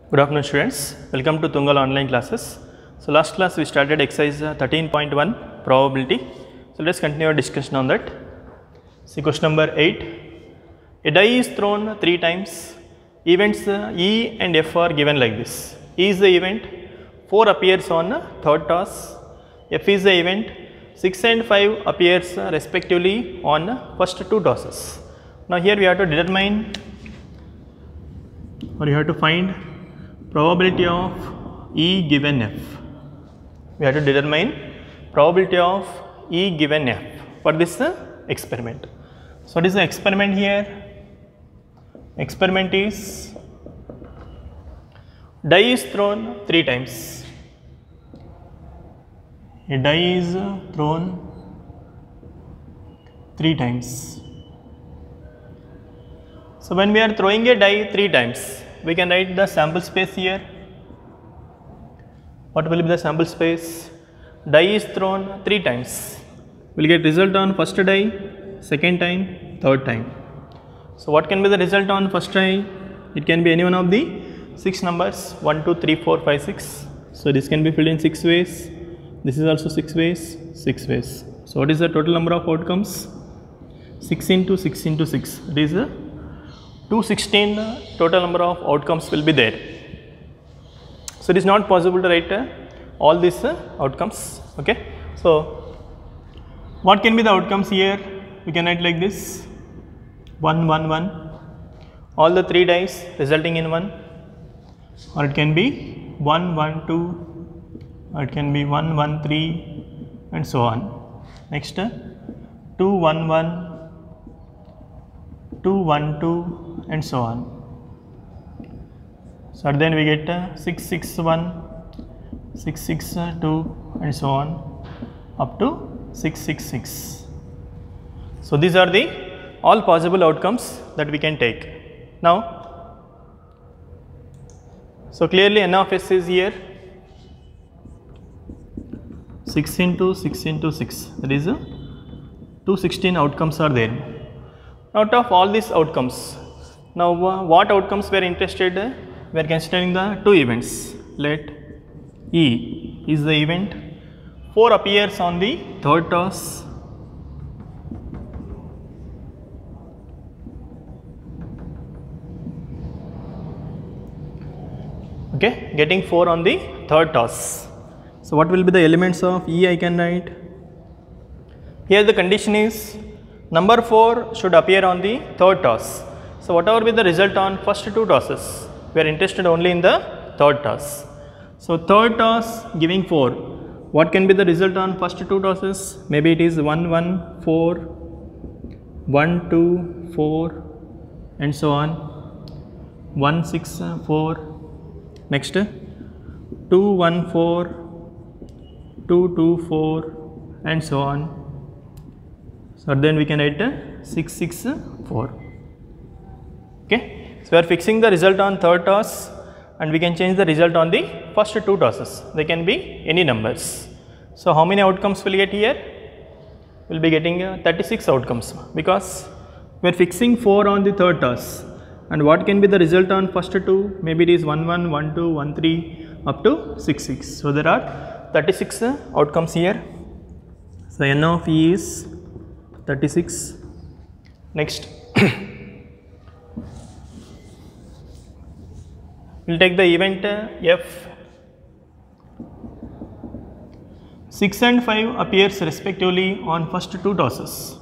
Good afternoon students, welcome to Tungal online classes. So last class we started exercise 13.1 probability. So let's continue our discussion on that. See question number 8. A die is thrown 3 times. Events E and F are given like this. E is the event, 4 appears on third toss. F is the event, 6 and 5 appears respectively on first 2 tosses. Now here we have to determine, or you have to find probability of E given F. We have to determine probability of E given F for this experiment. So what is the experiment here? Experiment is die is thrown 3 times. A die is thrown 3 times. So when we are throwing a die 3 times, we can write the sample space here. What will be the sample space? Die is thrown 3 times. We will get result on first die, second time, third time. So what can be the result on first die? It can be any one of the 6 numbers, 1, 2, 3, 4, 5, 6. So this can be filled in 6 ways. This is also 6 ways, 6 ways. So what is the total number of outcomes? 6 into 6 into 6. It is 216 total number of outcomes will be there. So it is not possible to write all these outcomes. Okay. So what can be the outcomes here? We can write like this: 1, 1, 1. All the 3 dice resulting in 1, or it can be 1, 1, 2, or it can be 1, 1, 3, and so on. Next, 2, 1, 1. 2, 1, 2, and so on. So then we get 6, 6, 1, 6, 6, 2, and so on up to 6, 6, 6. So these are the all possible outcomes that we can take. Now, so clearly N of S is here, 6 into 6 into 6, that is 216 outcomes are there. Out of all these outcomes, now what outcomes we are interested? We are considering the 2 events. Let E is the event, 4 appears on the third toss, okay, getting 4 on the third toss. So what will be the elements of E? I can write here. The condition is number 4 should appear on the third toss. So whatever be the result on first 2 tosses, we are interested only in the third toss. So third toss giving 4. What can be the result on first 2 tosses? Maybe it is 1, 1, 4, 1, 2, 4, and so on. 1, 6, 4. Next, 2, 1, 4, 2, 2, 4, and so on. So then we can write 6, 6, 4. Okay. So we are fixing the result on third toss, and we can change the result on the first 2 tosses. They can be any numbers. So how many outcomes will we get here? We will be getting 36 outcomes, because we are fixing 4 on the third toss. And what can be the result on first 2? Maybe it is 1, 1, 1, 2, 1, 3 up to 6, 6. So there are 36 outcomes here. So N of E is 36. Next, we will take the event F. 6 and 5 appears respectively on first 2 tosses.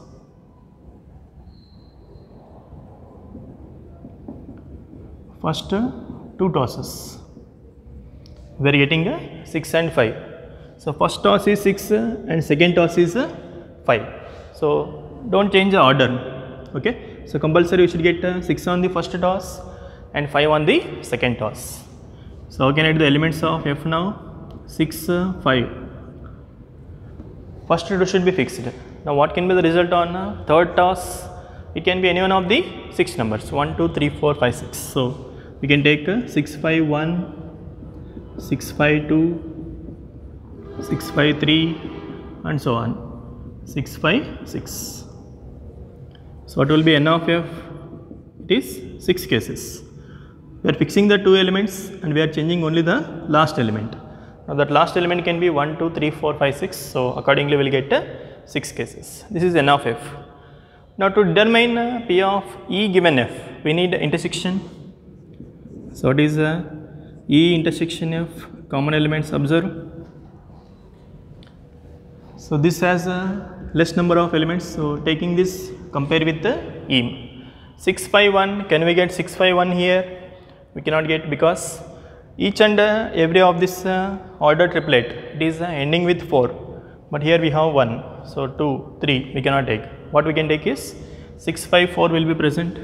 First 2 tosses, we are getting 6 and 5. So first toss is 6 and second toss is 5. So don't change the order. Okay. So compulsory you should get 6 on the first toss and 5 on the second toss. So how can I do the elements of F now? 6, 5. First 2 should be fixed. Now what can be the result on third toss? It can be any one of the 6 numbers, 1, 2, 3, 4, 5, 6. So we can take 6, 5, 1, 6, 5, 2, 6, 5, 3, and so on. 6, 5, 6. So what will be N of F? It is 6 cases. we are fixing the 2 elements and we are changing only the last element. Now that last element can be 1, 2, 3, 4, 5, 6. So accordingly we will get 6 cases. This is N of f. Now to determine P of E given f, we need intersection. So what is E intersection f? Common elements observe. So this has a less number of elements. So taking this, compare with the E. 6, 5, 1. Can we get 6, 5, 1 here? We cannot get because each and every of this order triplet, it is ending with 4, but here we have 1, so 2, 3 we cannot take. What we can take is 6, 5, 4 will be present.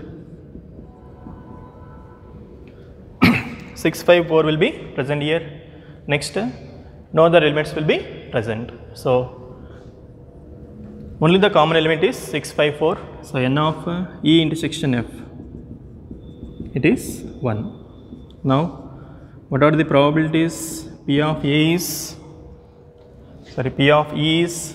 6, 5, 4 will be present here. Next, no other elements will be present. So only the common element is 6, 5, 4. So N of E intersection f, it is 1. Now what are the probabilities? P of A is, P of E is,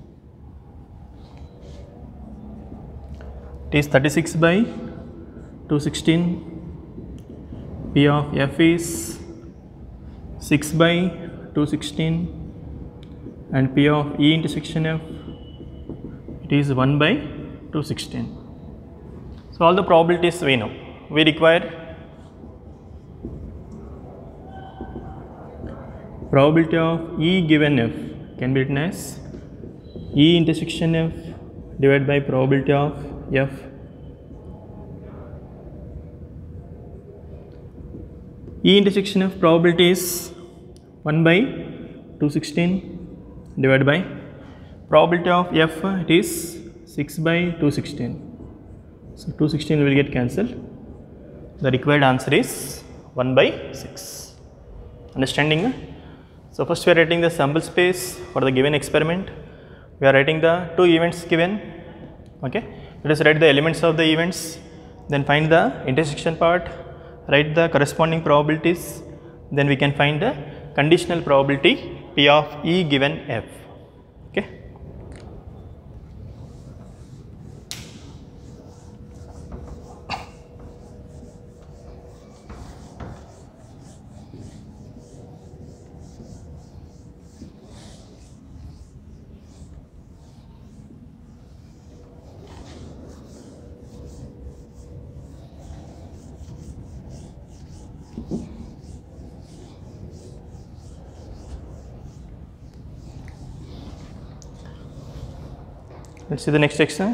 it is 36 by 216. P of F is 6 by 216 and P of E intersection F, it is 1 by 216. So all the probabilities we know. We require probability of E given f can be written as E intersection f divided by probability of f. E intersection f probability is 1 by 216 divided by probability of f, it is 6 by 216. So 216 will get cancelled. The required answer is 1 by 6. Understanding? So first we are writing the sample space for the given experiment. We are writing the 2 events given. Okay. Let us write the elements of the events, then find the intersection part, write the corresponding probabilities, then we can find the conditional probability P of E given f. Okay. Let's see the next question.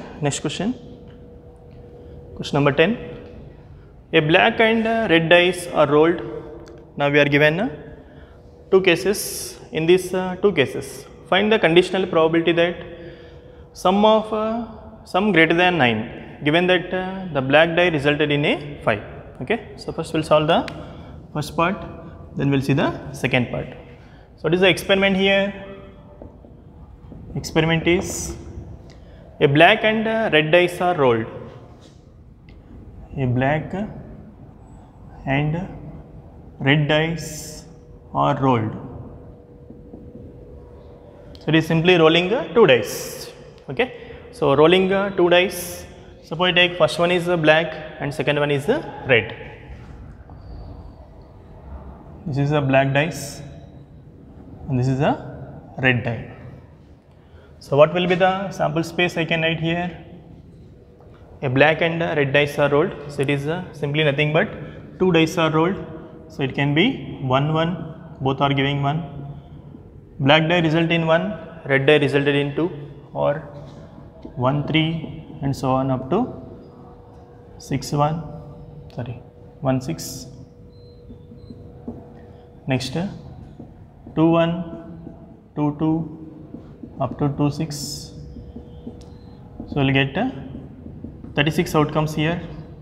Question number 10. A black and red dice are rolled. Now we are given 2 cases. In these 2 cases, find the conditional probability that sum of sum greater than 9, given that the black die resulted in a 5. Okay. So first we'll solve the first part, then we'll see the second part. So what is the experiment here? Experiment is a black and red dice are rolled. A black and red dice are rolled. So it is simply rolling 2 dice. Okay. So rolling 2 dice. Suppose I take first one is black and second one is red. This is a black dice and this is a red die. So what will be the sample space I can write here? A black and red dice are rolled. So it is simply nothing but 2 dice are rolled. So it can be 1, 1, both are giving 1. Black die result in 1, red die resulted in 2, or 1, 3 and so on up to 6, 1, 6. Next 2, 1, 2, 2. Up to 2, 6. So we'll get 36 outcomes here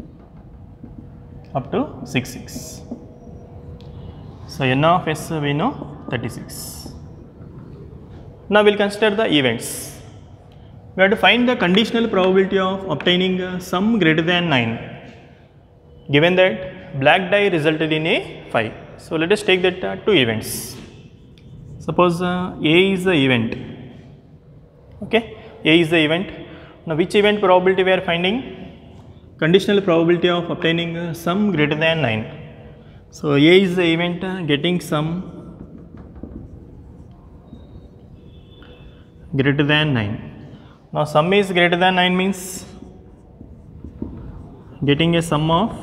up to 6, 6. So N of S we know 36. Now we'll consider the events. We have to find the conditional probability of obtaining sum greater than 9, given that black die resulted in a 5. So let us take that 2 events. Suppose A is the event. Okay, A is the event. Now which event probability we are finding? Conditional probability of obtaining sum greater than 9. So A is the event getting sum greater than 9. Now sum is greater than 9 means getting a sum of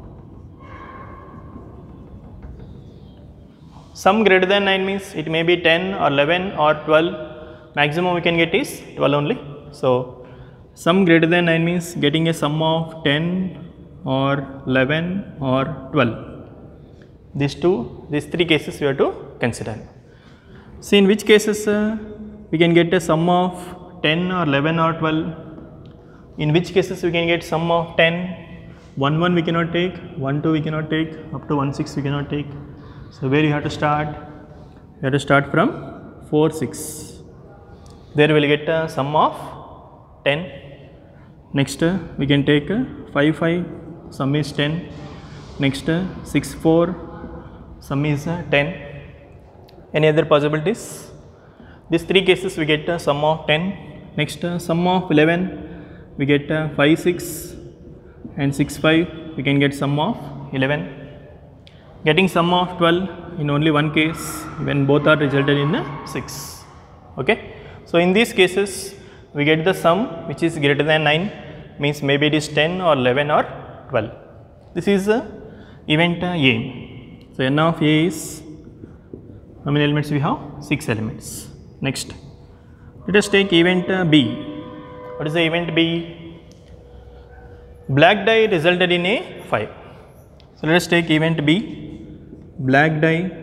sum greater than 9 means it may be 10 or 11 or 12, maximum we can get is 12 only. So sum greater than 9 means getting a sum of 10 or 11 or 12. These three cases we have to consider. See in which cases we can get a sum of 10 or 11 or 12. In which cases we can get sum of 10, 1 1 we cannot take, 1 2 we cannot take, up to 1 6 we cannot take. So where you have to start? You have to start from 4 6. There we will get a sum of 10. Next we can take 5 5, sum is 10. Next 6 4, sum is 10. Any other possibilities? These three cases we get a sum of 10. Next sum of 11 we get 5 6 and 6 5, we can get sum of 11. Getting sum of 12 in only one case when both are resulted in 6. Okay. So in these cases we get the sum which is greater than 9, means maybe it is 10 or 11 or 12. This is event A. So n of A is, how many elements we have? 6 elements. Next, let us take event B. What is the event B? Black die resulted in a 5. So let us take event B. Black die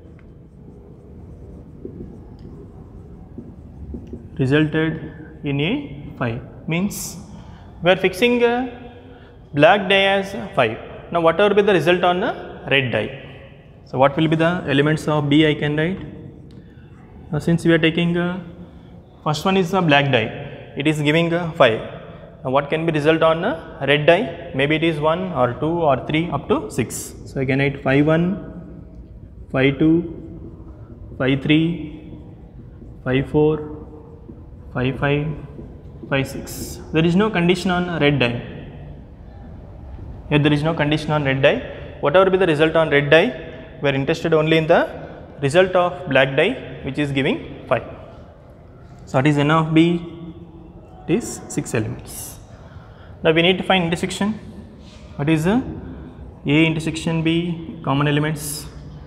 resulted in a 5, means we are fixing black die as 5. Now whatever be the result on a red die. So what will be the elements of B I can write? Now since we are taking first one is a black die, it is giving 5. Now what can be result on a red die? Maybe it is 1 or 2 or 3 up to 6. So I can write 5 1, 5 2, 5 3, 5 4, 5 5, 5 6. There is no condition on red die. Here there is no condition on red die. Whatever be the result on red die, we are interested only in the result of black die which is giving 5. So what is n of B? It is 6 elements. Now we need to find intersection. What is A intersection B common elements?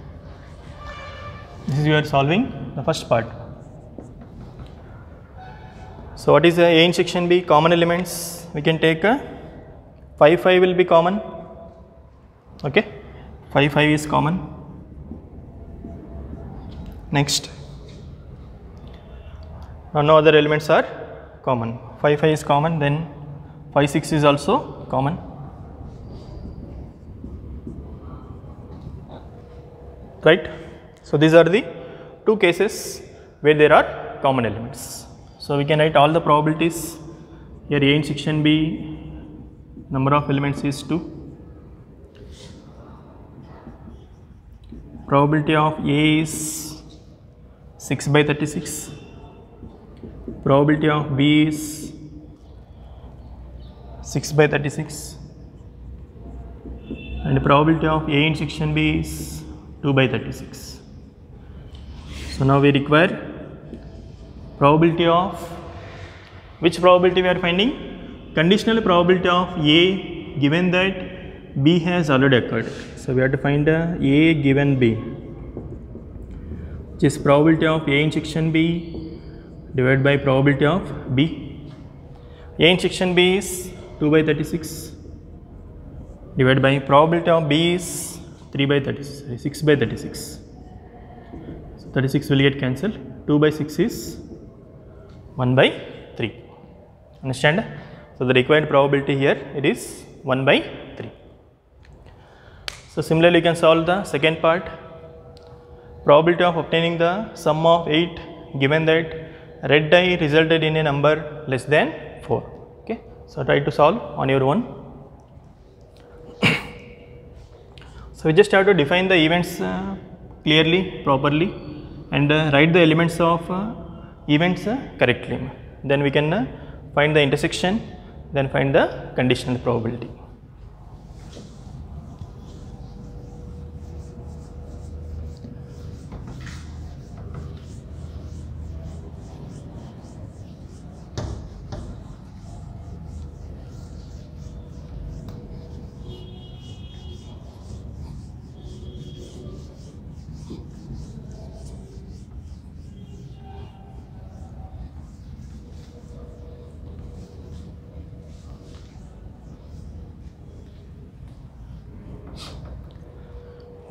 This is you are solving the first part. So what is A intersection B common elements? We can take 5 5 will be common. Okay, 5 5 is common. Next, now no other elements are common. 5 5 is common, then 5 6 is also common. Right. So these are the two cases where there are common elements. So we can write all the probabilities. Here A in section B, number of elements is 2. Probability of A is 6 by 36. Probability of B is 6 by 36. And the probability of A in section B is 2 by 36. So now we require probability of, which probability we are finding? Conditional probability of A given that B has already occurred. So we have to find A given B, which is probability of A in section B divided by probability of B. A in section B is 2 by 36 divided by probability of B is 3 by 36, 6 by 36. So 36 will get cancelled. 2 by 6 is 1 by 3. Understand? So the required probability here it is 1 by 3. So similarly you can solve the second part. Probability of obtaining the sum of 8 given that red die resulted in a number less than 4. Okay. So try to solve on your own. So we just have to define the events clearly, properly, and write the elements of events correctly. Then we can find the intersection, then find the conditional probability.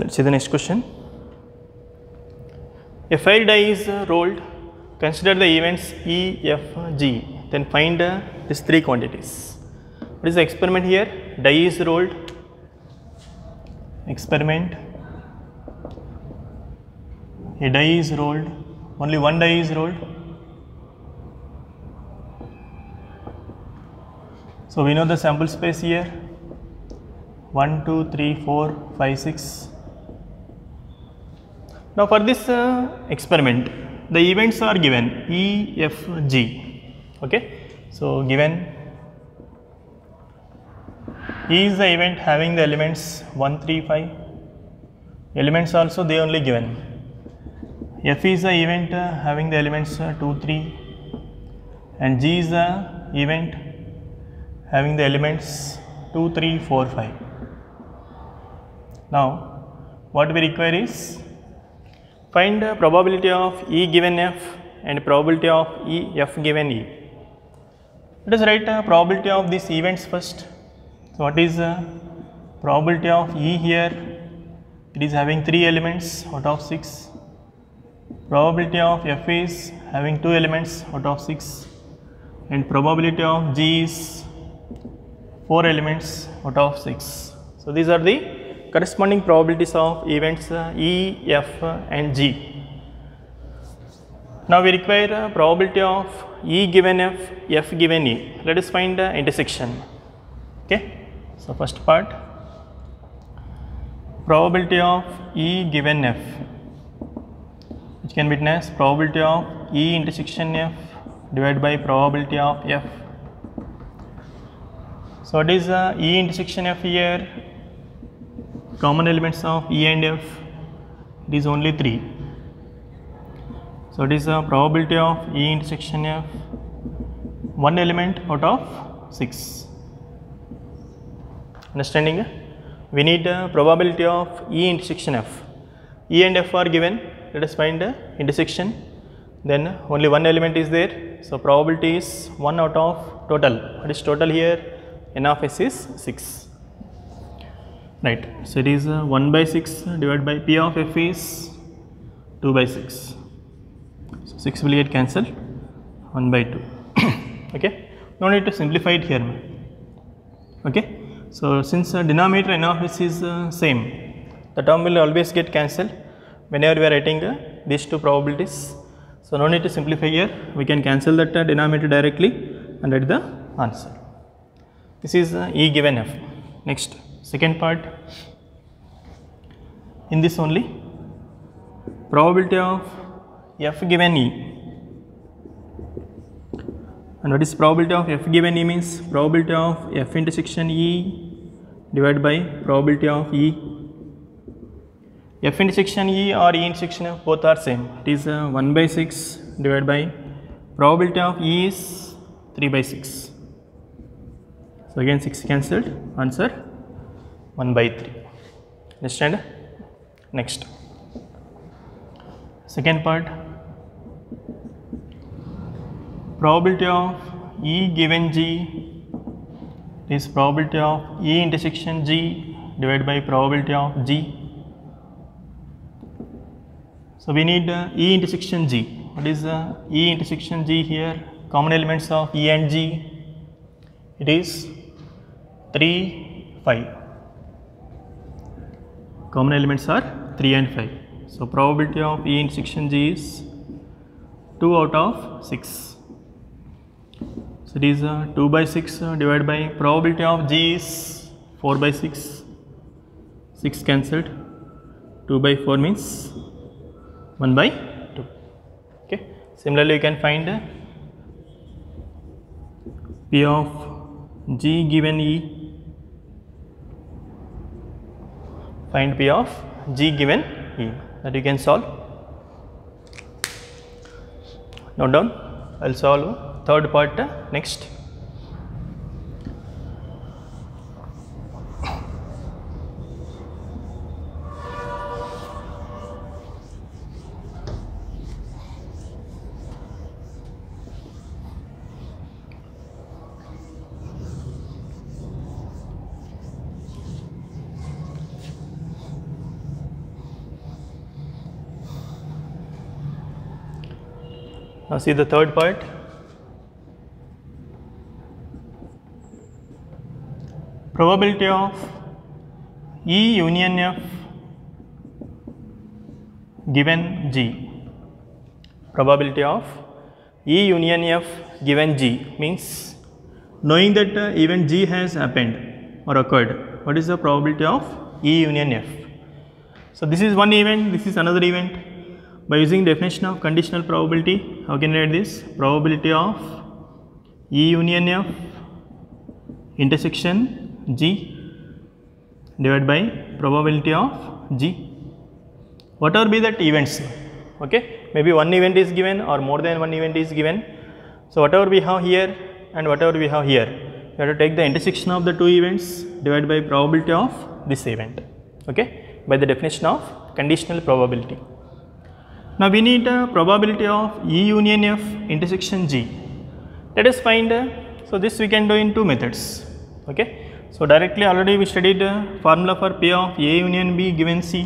Let's see the next question. A 5 die is rolled. Consider the events E, F, G. Then find these 3 quantities. What is the experiment here? Die is rolled. Experiment. A die is rolled. Only one die is rolled. So we know the sample space here. 1, 2, 3, 4, 5, 6. Now for this experiment, the events are given E, F, G. Okay. So given E is the event having the elements 1, 3, 5. Elements also they only given. F is the event having the elements 2, 3. And G is the event having the elements 2, 3, 4, 5. Now what we require is find the probability of E given F and probability of E F given E. Let us write probability of these events first. So what is probability of E here? It is having 3 elements out of 6. Probability of F is having 2 elements out of 6. And probability of G is 4 elements out of 6. So these are the corresponding probabilities of events E, F and G. Now we require probability of E given F, F given E. Let us find the intersection. Okay. So first part, probability of E given F, which can be written as probability of E intersection F divided by probability of F. So what is E intersection F here? Common elements of E and F, it is only 3. So it is the probability of E intersection F, 1 element out of 6. Understanding? We need probability of E intersection F. E and F are given. Let us find the intersection. Then only 1 element is there. So probability is 1 out of total. What is total here? N of S is 6. Right. So it is 1 by 6 divided by P of F is 2 by 6. So 6 will get cancelled. 1 by 2. Okay. No need to simplify it here. Okay. So since denominator N of S is same, the term will always get cancelled whenever we are writing these 2 probabilities. So no need to simplify here. We can cancel that denominator directly and write the answer. This is E given F. Next, second part. In this only, probability of F given E. And what is probability of F given E means? Probability of F intersection E divided by probability of E. F intersection E or E intersection F both are same. It is 1 by 6 divided by probability of E is 3 by 6. So again 6 cancelled, answer 1 by 3. Understand? Next, second part, probability of E given G is probability of E intersection G divided by probability of G. So we need E intersection G. What is E intersection G here? Common elements of E and G, it is 3, 5. Common elements are 3 and 5. So probability of E intersection G is 2 out of 6. So it is 2 by 6 divided by probability of G is 4 by 6. 6 cancelled. 2 by 4 means 1 by 2. Okay. Similarly, you can find P of G given E. Find P of G given E, that you can solve. Note down. I will solve third part next. Now see the third part. Probability of E union F given G. Probability of E union F given G means knowing that event G has happened or occurred, what is the probability of E union F? So this is one event, this is another event. By using definition of conditional probability, how can I write this? Probability of E union F intersection G divided by probability of G. Whatever be that events, okay, maybe one event is given or more than one event is given. So whatever we have here and whatever we have here, we have to take the intersection of the two events divided by probability of this event, okay, by the definition of conditional probability. Now we need a probability of E union F intersection G. Let us find, so this we can do in two methods, okay. So directly already we studied formula for P of A union B given C.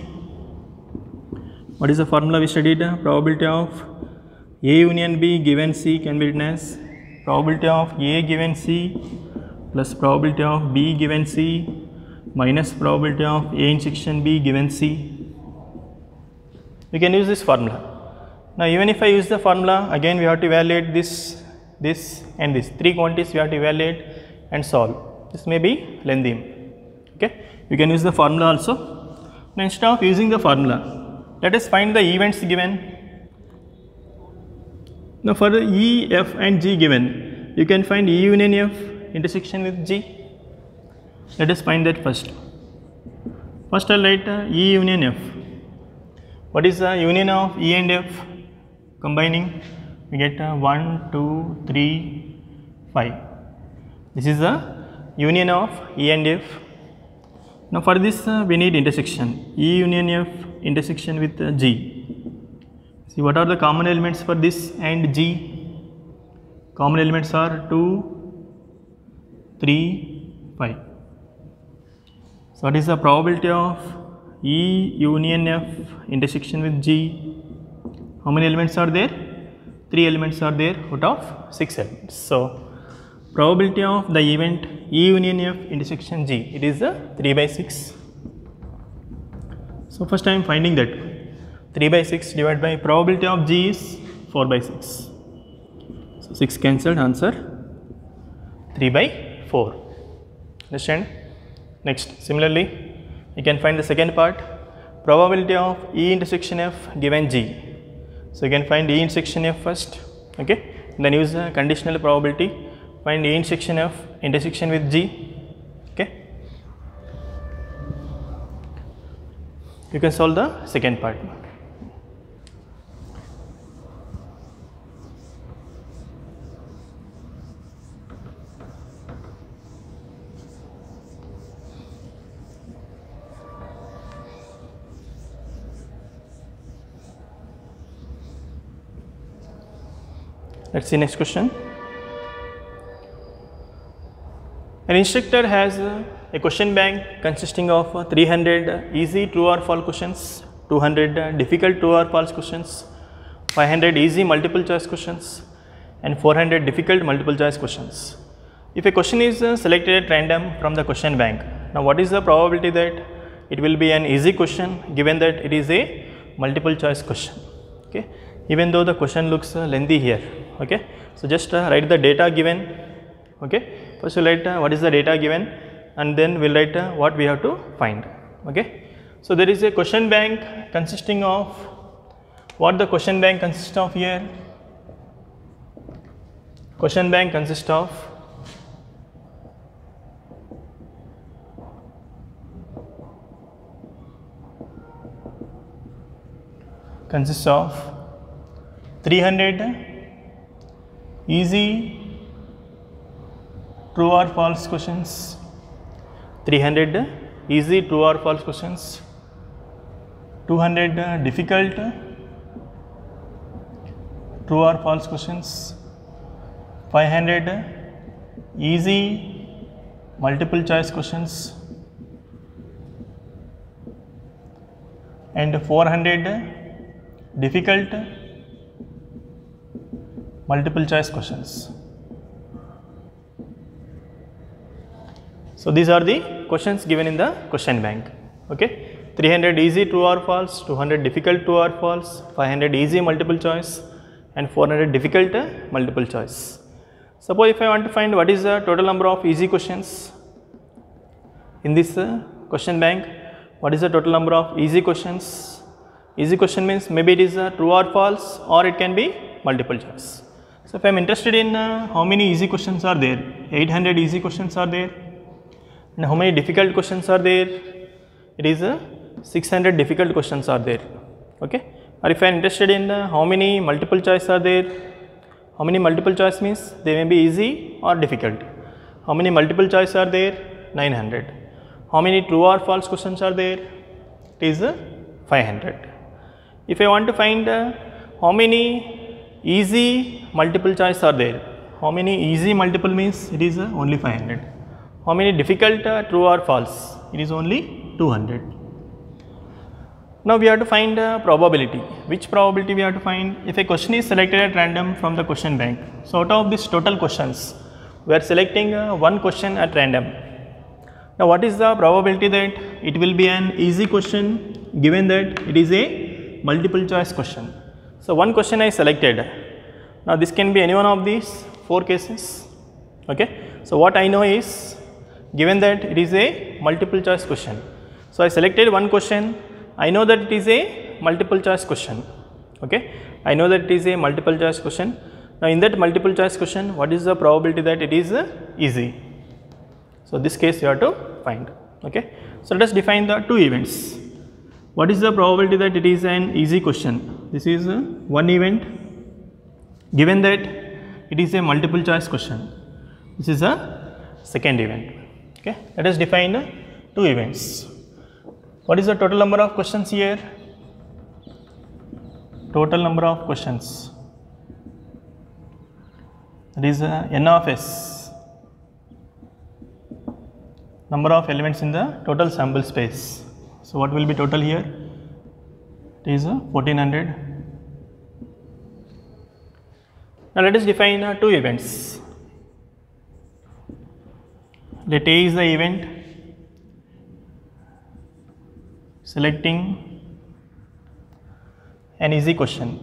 What is the formula we studied? Probability of A union B given C can be written as probability of A given C plus probability of B given C minus probability of A intersection B given C. We can use this formula. Now even if I use the formula, again we have to evaluate this and this. Three quantities we have to evaluate and solve. This may be lengthy, okay. You can use the formula also. Now instead of using the formula, let us find the events given. Now for the E, F and G given, you can find E union F intersection with G. Let us find that first. First I will write E union F. What is the union of E and F combining? We get 1, 2, 3, 5. This is the union of E and F. Now for this we need intersection. E union F intersection with G. See what are the common elements for this and G? Common elements are 2, 3, 5. So what is the probability of E union F intersection with G? How many elements are there? 3 elements are there out of 6 elements. So probability of the event E union F intersection G, it is 3 by 6. So first I am finding that 3 by 6 divided by probability of G is 4 by 6. So 6 cancelled, answer 3 by 4. Understand? Next, similarly, you can find the second part, probability of E intersection F given G. So you can find E intersection F first, okay, then use the conditional probability. Find E intersection F intersection with G, okay. You can solve the second part. Let's see next question. An instructor has a question bank consisting of 300 easy true or false questions, 200 difficult true or false questions, 500 easy multiple choice questions and 400 difficult multiple choice questions. If a question is selected at random from the question bank, now what is the probability that it will be an easy question given that it is a multiple choice question, okay, even though the question looks lengthy here, okay. So just write the data given, okay. First we will write what is the data given and then we will write what we have to find, okay. So there is a question bank consisting of, what the question bank consists of here? Question bank consists of consists of 300 easy true or false questions, 300 easy true or false questions, 200 difficult true or false questions, 500 easy multiple choice questions and 400 difficult multiple choice questions. So these are the questions given in the question bank. Okay, 300 easy true or false, 200 difficult true or false, 500 easy multiple choice, and 400 difficult multiple choice. Suppose if I want to find what is the total number of easy questions in this question bank, what is the total number of easy questions? Easy question means maybe it is true or false, or it can be multiple choice. So if I am interested in how many easy questions are there, 800 easy questions are there, and how many difficult questions are there, it is 600 difficult questions are there. Okay, or if I am interested in how many multiple choice are there, how many multiple choice means they may be easy or difficult. How many multiple choice are there? 900. How many true or false questions are there? It is 500. If I want to find how many easy multiple choice are there, how many easy multiple means it is only 500. How many difficult true or false? It is only 200. Now we have to find probability. Which probability we have to find? If a question is selected at random from the question bank, so out of this total questions, we are selecting one question at random. Now what is the probability that it will be an easy question given that it is a multiple choice question? So one question I selected. Now this can be any one of these 4 cases. Okay. So what I know is, given that it is a multiple choice question, so I selected one question. I know that it is a multiple choice question. Okay, I know that it is a multiple choice question. Now in that multiple choice question, what is the probability that it is easy? So this case you have to find. Okay, so let us define the 2 events. What is the probability that it is an easy question? This is one event given that it is a multiple choice question. This is a second event. Okay, let us define 2 events. What is the total number of questions here? Total number of questions, that is n of s, number of elements in the total sample space. So what will be total here? It is 1400. Now let us define 2 events. Let A is the event selecting an easy question.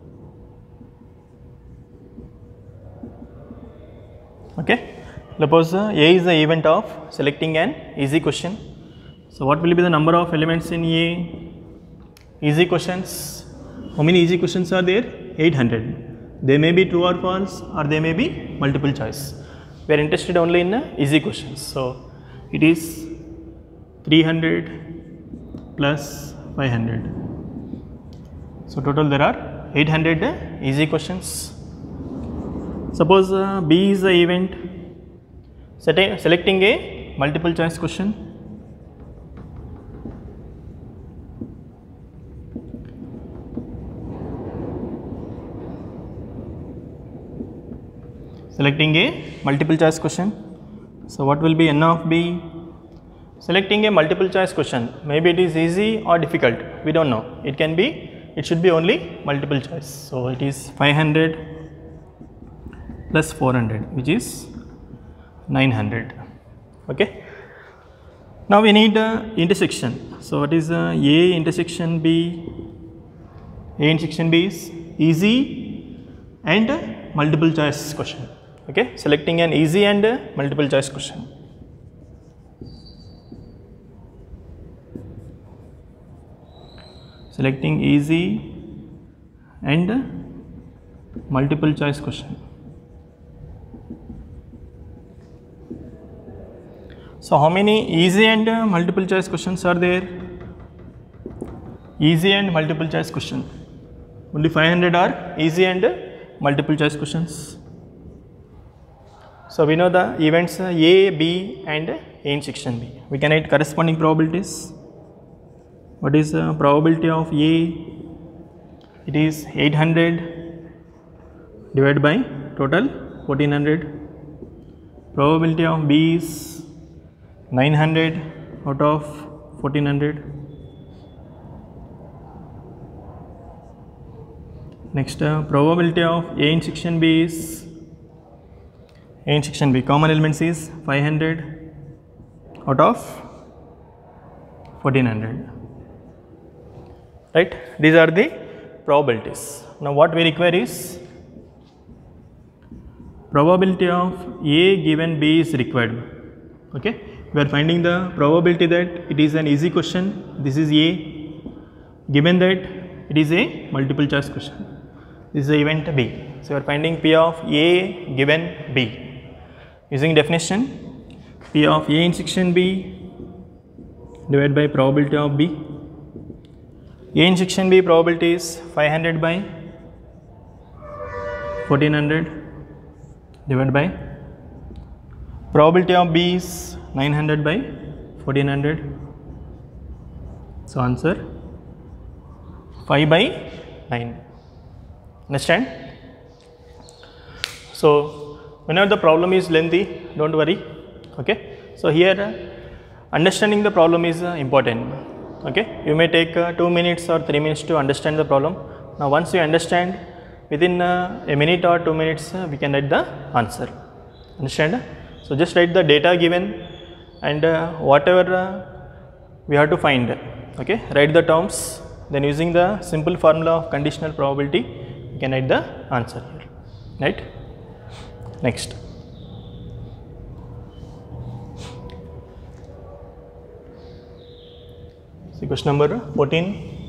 Okay, suppose A is the event of selecting an easy question. So what will be the number of elements in A? Easy questions. How many easy questions are there? 800. They may be true or false, or they may be multiple choice. We are interested only in easy questions. So it is 300 plus 500. So total there are 800 easy questions. Suppose B is the event selecting a multiple choice question. Selecting a multiple choice question. So what will be n of B? Selecting a multiple choice question, maybe it is easy or difficult, we do not know. It can be, it should be only multiple choice. So it is 500 plus 400, which is 900. Okay. Now we need intersection. So what is A intersection B? A intersection B is easy and multiple choice question. Okay, selecting an easy and multiple choice question. Selecting easy and multiple choice question. So how many easy and multiple choice questions are there? Easy and multiple choice question. Only 500 are easy and multiple choice questions. So we know the events A, B and A intersection B. We can write corresponding probabilities. What is the probability of A? It is 800 divided by total 1400. Probability of B is 900 out of 1400. Next, probability of A in section B is, A in section B common elements is 500 out of 1400, right? These are the probabilities. Now what we require is probability of A given B is required. Okay, we are finding the probability that it is an easy question. This is A, given that it is a multiple choice question. This is the event B. So we are finding P of A given B using definition P of A in section B divided by probability of B. A in section B probability is 500 by 1400 divided by probability of B is 900 by 1400. So answer 5 by 9. Understand? So whenever the problem is lengthy, don't worry. Okay. So here understanding the problem is important. Okay. You may take 2 minutes or 3 minutes to understand the problem. Now once you understand, within a minute or 2 minutes we can write the answer. Understand? So just write the data given and whatever we have to find. Okay. Write the terms. Then using the simple formula of conditional probability, you can write the answer here, right? Next. See question number 14.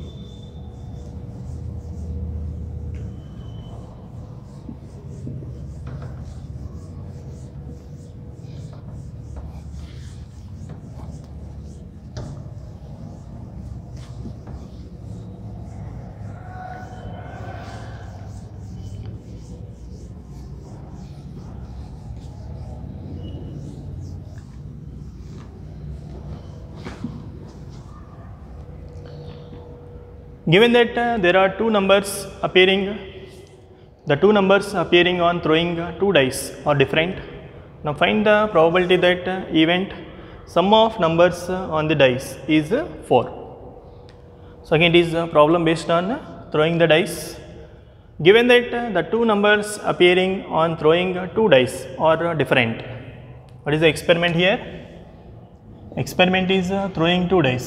Given that there are two numbers appearing, the two numbers appearing on throwing two dice are different. Now find the probability that event sum of numbers on the dice is 4. So again it is a problem based on throwing the dice. Given that the two numbers appearing on throwing two dice are different, what is the experiment here? Experiment is throwing two dice.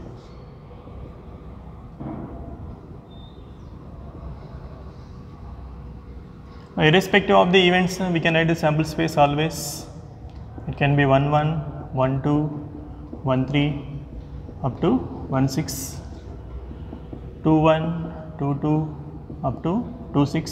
Irrespective of the events, we can write the sample space always. It can be 1 1, 1 2, 1 3 up to 1 6, 2 1, 2 2 up to 2 6,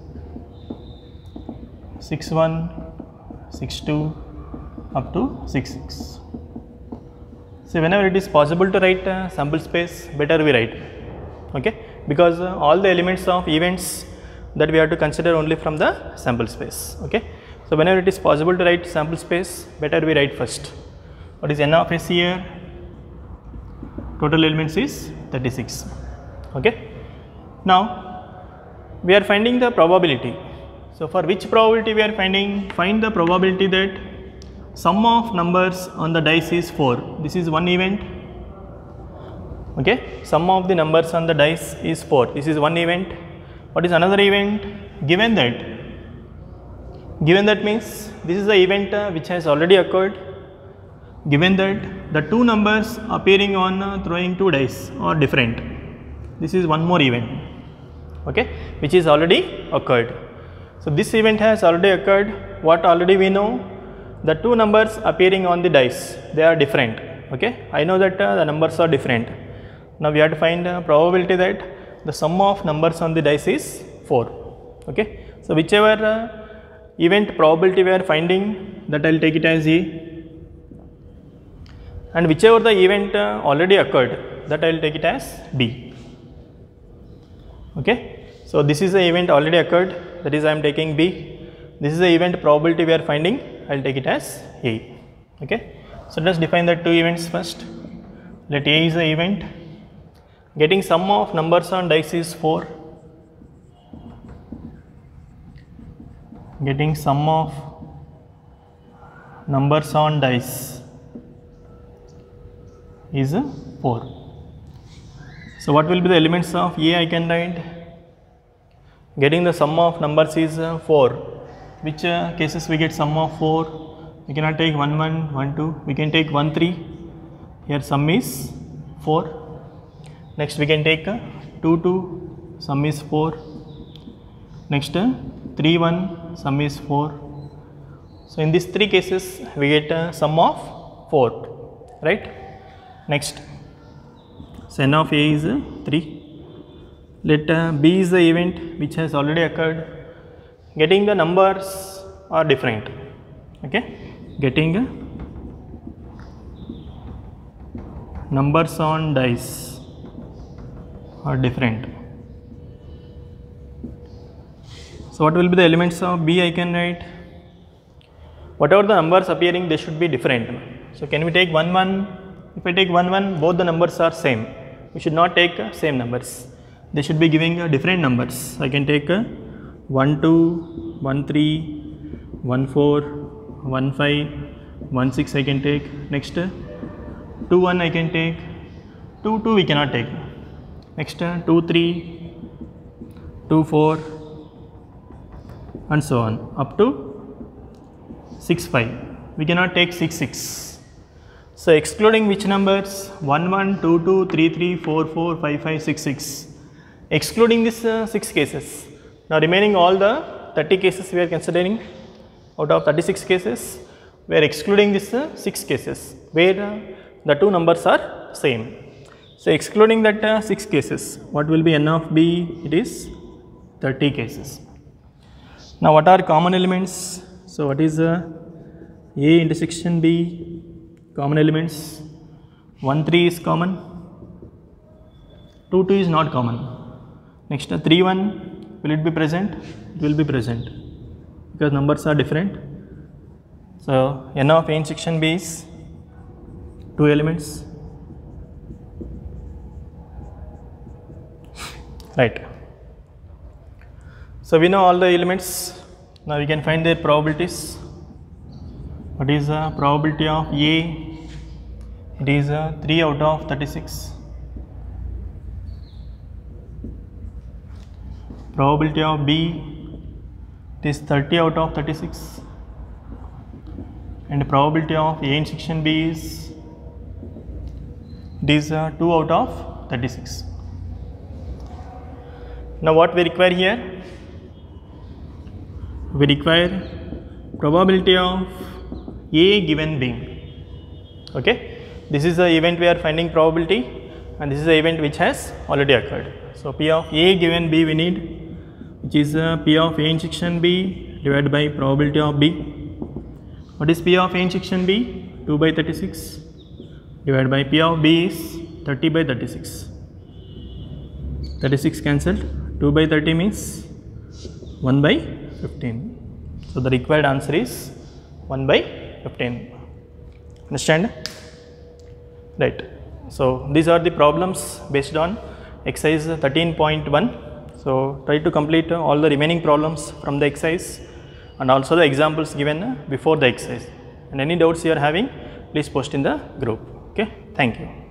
6 1, 6 2 up to 6 6. So whenever it is possible to write sample space, better we write. Okay, because all the elements of events that we have to consider only from the sample space. Okay. So whenever it is possible to write sample space, better we write first. What is n of s here? Total elements is 36. Okay. Now we are finding the probability. So for which probability we are finding? Find the probability that sum of numbers on the dice is 4. This is one event. Okay. Sum of the numbers on the dice is 4. This is one event. What is another event? Given that means this is the event which has already occurred. Given that the two numbers appearing on throwing two dice are different, this is one more event, okay, which is already occurred. So this event has already occurred. What already we know? The two numbers appearing on the dice, they are different. Okay, I know that the numbers are different. Now we have to find a probability that the sum of numbers on the dice is 4. Okay. So whichever event probability we are finding, that I will take it as A, and whichever the event already occurred, that I will take it as B. Okay. So this is the event already occurred, that is I am taking B. This is the event probability we are finding, I will take it as A. Okay. So let us define the two events first. Let A is the event. Getting sum of numbers on dice is 4. Getting sum of numbers on dice is 4. So what will be the elements of A? I can write Getting the sum of numbers is 4. Which cases we get sum of 4? We cannot take 1 1, 1 2. We can take 1 3. Here sum is 4. Next we can take 2 2. Sum is 4. Next 3 1. Sum is 4. So in these 3 cases we get a sum of 4, right? Next, so n of a is 3. Let b is the event which has already occurred. Getting the numbers are different. Okay, getting numbers on dice are different. So what will be the elements of b? I can write whatever the numbers appearing, they should be different. So can we take 1 1? If I take 1 1, both the numbers are same. We should not take same numbers. They should be giving different numbers. I can take 1 2, 1 3, 1 4, 1 5, 1 6 I can take. Next 2 1 I can take. 2 2 we cannot take. Next 2 3, 2 4 and so on up to 6 5. We cannot take 6 6. So excluding which numbers? 1 1, 2 2, 3 3, 4 4, 5 5, 6 6. Excluding this 6 cases. Now remaining all the 30 cases we are considering. Out of 36 cases, we are excluding this 6 cases where the 2 numbers are same. So excluding that 6 cases, what will be n of b? It is 30 cases. Now what are common elements? So what is a intersection b? Common elements, 1 3 is common, 2 2 is not common. Next 3 1, will it be present? It will be present because numbers are different. So n of a intersection b is 2 elements, right. So we know all the elements. Now we can find their probabilities. What is the probability of A? It is 3 out of 36. Probability of B, it is 30 out of 36. And probability of A in section B is, it is 2 out of 36. Now what we require here? We require probability of A given B. Okay, this is the event we are finding probability, and this is the event which has already occurred. So P of A given B we need, which is P of A in section B divided by probability of B. What is P of A in section B? 2 by 36 divided by P of B is 30 by 36. 36 cancelled. 2 by 30 means 1 by 15. So the required answer is 1 by 15. Understand? Right. So these are the problems based on exercise 13.1. So try to complete all the remaining problems from the exercise and also the examples given before the exercise. And any doubts you are having, please post in the group. Okay. Thank you.